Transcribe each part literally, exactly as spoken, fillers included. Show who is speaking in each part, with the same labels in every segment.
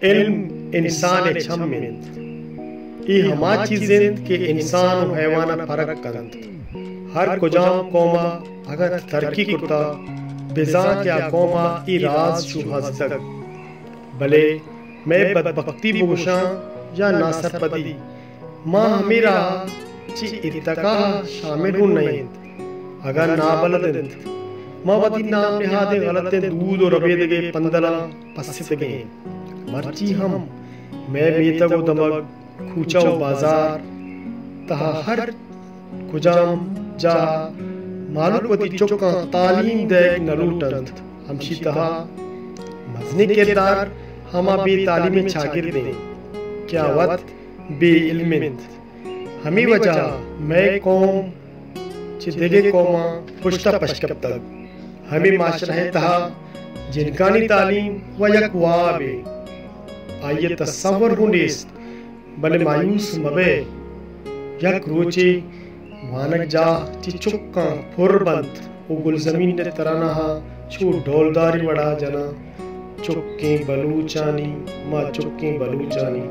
Speaker 1: इल्म इंसान छमिंत ई हमा चीजें के इंसान और हैवान फर्क करंत हर कुजाम कौमा अगर तरक्की करता बिजा क्या कौमा ई राज शुभस तक भले मैं बदबख्ती बुगशा या नासरपदी माँ मेरा ची इत्तका शामिल हूँ नहीं अगर नाबलद माँ वती नाम निहादे गलत दूध और रबेद के पंदला पसित गए मर्ची हम मैं बेतगो दमक खूचाओ बाजार तहा हर कुजाम जा मालूक वती चौका तालीम दे नलूटंत हमशी तहा मजनी किरदार हमा बे तालीम शागिर्द क्या वत बे इल्मिंत हमी वजह मैं कौम चिदेगे कौमा पुश्ता पश्कब तक हमें माशरा है तहा जिनकानी तालीम व यकवाबे आइए तस्वर हुनेस्त बले मायूस मबे यक रोचे मानक जा चिचुक्का फुरबंत ओ गुल जमीन ने तराना हा छू ढोलदारी वड़ा जना चुक्के बलूचानी माँ चुक्के बलूचानी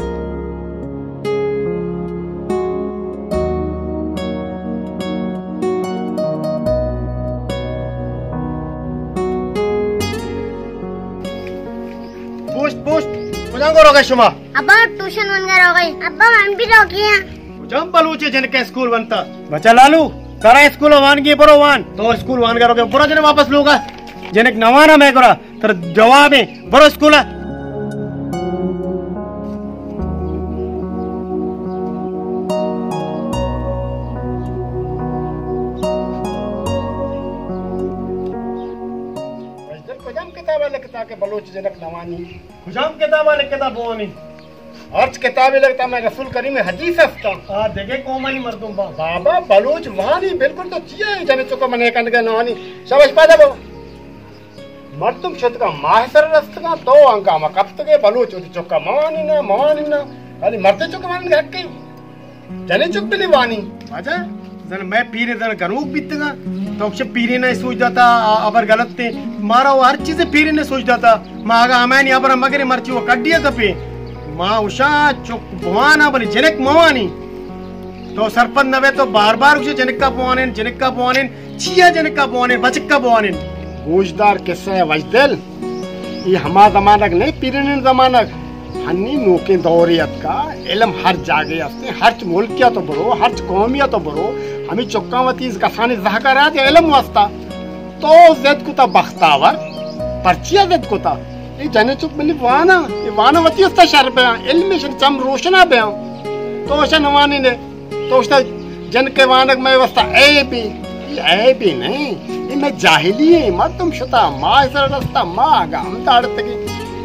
Speaker 1: पोस्ट पोस्ट कुजाम को रोके शुमा
Speaker 2: अब्बा ट्यूशन बन कर हो गई अब्बा मन भी रोकी है
Speaker 1: कुजाम बलूचे जन के स्कूल बनता बच्चा लालू करा स्कूल वान की बरो वान तो स्कूल वान करोगे पूरा जने वापस लूंगा जनक नवाना मैं करा तर जवाब है बरो स्कूल है कुजाम किताब लिखता के बलोच जनक नवानी कुजाम किताब लिखता बोनी अर्ज किताब लिखता मैं रसूल करीम हदीस हफ्ता हां देखे कोमानी मर्दुम बा बाबा बलोच वानी बिल्कुल तो चिया है जने चुका मने कंड के नवानी शाबाश पादा बाबा मर्दुम शत का माहसर रस्त का तो अंका मा कफ्त के बलोच उति चुका मवानी ना मवानी ना खाली मर्दे चुका मान हक के जने चुक बिली वानी आजा जन मैं पीरे जन करूं बितगा तो अक्ष पीरे ने सोच जाता अबर गलत थे मारा वो हर चीज पीरे ने सोच जाता माँ आगा हमें यहाँ पर मगरे मर्ची वो कड्डिया कपे माँ उषा चुक बुआना बनी जनक मवानी तो सरपंच नवे तो बार बार उसे जनक का बुआने जनक का बुआने छिया जनक का बुआने बचक का बुआने गोशदार किस्सा है वजदल ये हमारा जमानक नहीं पीरे ने जमानक हन्नी नोके दौरियत का इल्म हर जागे अस्ते हर मुल्किया तो बरो हर कौमिया तो बरो हमें चुक्कावती इस गसानी जहका रहा थे इल्म वास्ता तो जद कुता बख्तावर पर्चिया जद कुता ये जने चुक मिली वाना ये वाना वती उसता शर पे इल्म शर चम रोशना पे तो उसे नवानी ने तो उसता जन के वानक में वास्ता ए भी ए भी नहीं ये मैं जाहिली है मत तुम शुता माँ इस रास्ता माँ आगा हम ताड़ते की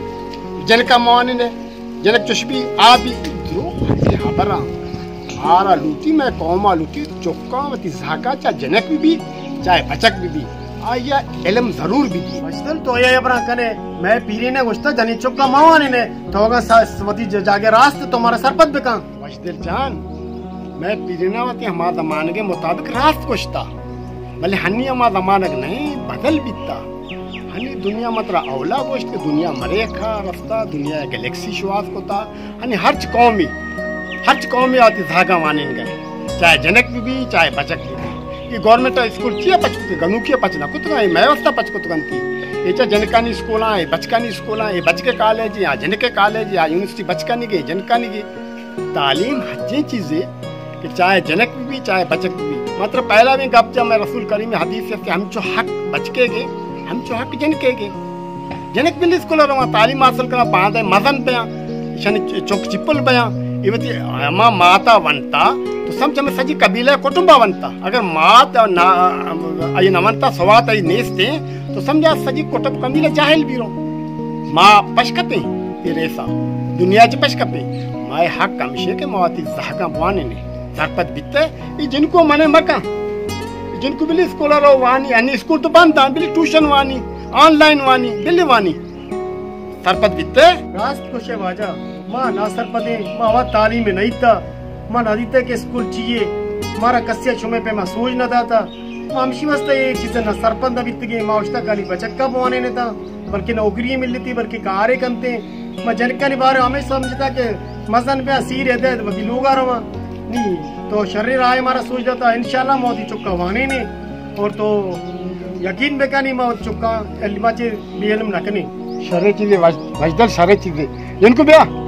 Speaker 1: जन का मवानी ने जनक चुशबी आ भी द्रो यहाँ बरा आरा लूटी मैं कौमा लूटी चौका वती झाका चाहे जनक भी भी चाहे बचक भी भी आया इल्म जरूर भी दी मजदल तो ये अपना कने मैं पीरी ने गुस्ता जनी चौका मवानी ने तो होगा वती जागे रास्ते तुम्हारा सरपत बिका मजदल जान मैं पीरी ने वती हमारा जमाने के मुताबिक रास्त गुस्ता भले हन्नी हमारा जमानक नहीं बदल बीतता हनी दुनिया मतरा अवला गोश्त के दुनिया मरेखा रफ्ता दुनिया गैलेक्सी शुआस कोता हनी हर कौमी हर कौमी आती धागा माने गए चाहे जनक भी भी चाहे बचक भी भी ये गवर्नमेंट स्कूल किया पचकुत गनु किया पचना कुत गई मैं व्यवस्था पचकुत गंती ये चा जनकानी स्कूल है बचकानी स्कूल है बचके कॉलेज या जनके कॉलेज या यूनिवर्सिटी बचकानी गई जनकानी गई तालीम हजे चीजें कि चाहे जनक भी भी चाहे बचक भी मात्र पहला भी गप जब मैं रसूल करीम हदीस से हम जो हक बचके गए हम जो हक जन के गे जनक बिल्ली स्कूल रहा तालीम हासिल करा बांध है मजन पे शनि चौक चिप्पल पे इवती अमा माता वनता तो समझ में सजी कबीला कुटुंबा वनता अगर मात ना आई नवंता सवात आई नेस्ते तो समझा सजी कुटुंब कबीला जाहिल भी रो माँ पशकते ये रेसा दुनिया च पशकते माए हक कमशे के मवाती जहका बुआने ने सरपत बिते ये जिनको मने मका जिनको बिल्ली स्कूल रो वानी यानी स्कूल तो बंद था बिल्ली ट्यूशन वानी ऑनलाइन वानी बिल्ली वानी सरपत बिते रास्त खुश है वाजा माँ ना सरपते माँ वा तालीम में नहीं था माँ नदीते के स्कूल चाहिए हमारा कस्या छुमे पे मैं सोच न था मामशी वास्ते एक चीज ना सरपंच बित गए माँ उस्ता काली बचक का बुआने ने था बल्कि नौकरी मिल थी बल्कि कारे कंते मैं जनका नहीं बारे हमें समझता कि मजन पे सीर है दे वकी लूगा रवा नहीं तो शरीर आए हमारा सोच देता इंशाल्लाह मोदी चुका वाने ने और तो यकीन बेका नहीं मैं चुका एलिमा चे बियलम नकनी
Speaker 3: शरे चीजें वजदल शरे चीजें इनको ब्या